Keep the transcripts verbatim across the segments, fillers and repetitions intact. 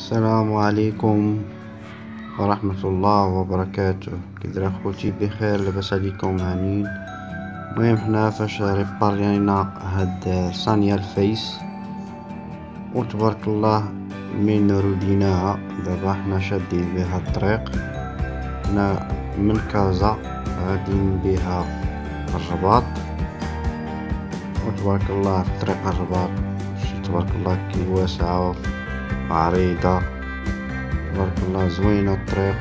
السلام عليكم ورحمة الله وبركاته. كي خوتي بخير؟ لاباس عليكم هانيين؟ المهم حنا فاش ريبارينا هاد صانية الفيس وتبارك الله من روديناها دابا حنا شادين بها الطريق. حنا من كازا غاديين بها الرباط وتبارك الله طريق الرباط تبارك الله كي واسعة عريضة تبارك الله زوينة الطريق.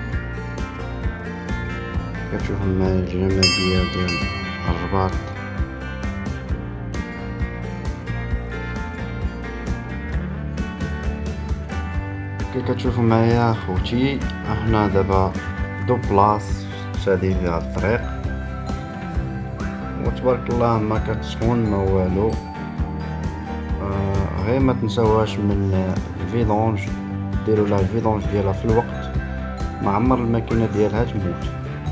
كتشوف معايا الجمالية ديال الرباط. كي كتشوفوا معايا خوتي احنا دابا دو بلاص شادين فيها الطريق وتبارك الله ما كتسخن ما والو. آه غير ما تنساوهاش من الفيدونج، ديروا لها الفيدونج ديالها في الوقت، ما عمر الماكينه ديالها تموت،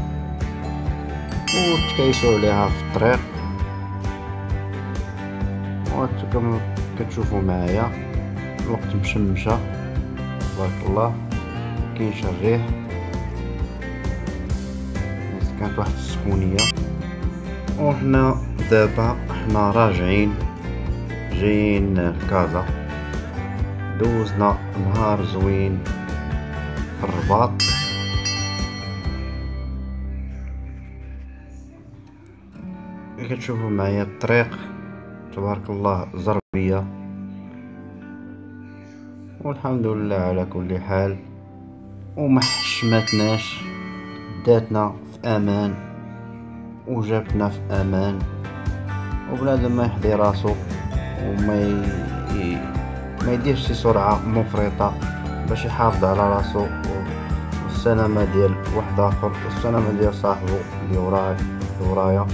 وتكيسوا عليها في الطريق. وكما كتشوفوا معايا الوقت مشمشه تبارك الله، كاينش الريح، كانت واحد السخونيه. وحنا دابا حنا راجعين جايين لكازا. دوزنا نهار زوين في الرباط. كتشوفوا معايا الطريق تبارك الله زربيه، والحمد لله على كل حال، وما حشمتناش، داتنا في امان وجابتنا في امان. وبنادم ما يحضي راسو وما ي... ما يديرش شي سرعه مفرطه باش يحافظ على راسو والسلامه ديال واحد اخر والسلامه ديال صاحبو اللي وراه ورايا.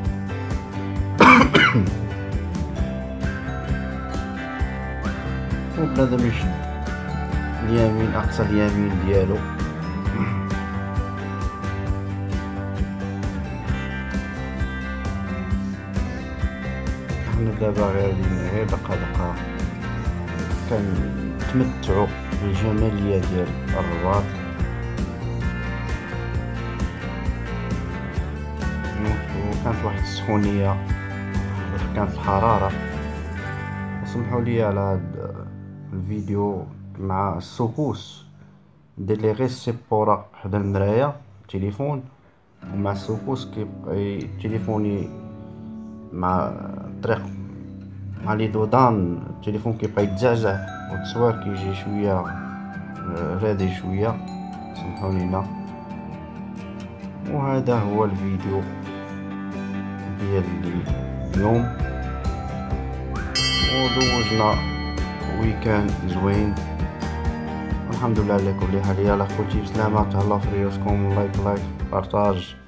وبنادم يشد اليمين اقصى اليمين ديالو. احنا دابا غير غير دقه دقه كنتمتعوا بالجماليه ديال الرباط. وكانت واحد السخونيه، كانت الحراره. وسمحوا لي على هاد الفيديو مع السكوس، ندير لي غير السيبورا حدا المرايه التليفون، ومع السكوس كيبقى تليفوني مع الطريق مع لي دودان التليفون كيبقى يتزعزع والتصوير كيجي شويه رادي شويه، سمحوا لينا. وهذا هو الفيديو ديال اليوم، ودوزنا ويكاند زوين الحمد لله على كل حال. يلا خوتي بسلامه، تهلاو في ريوسكم، لايك لايك بارطاج.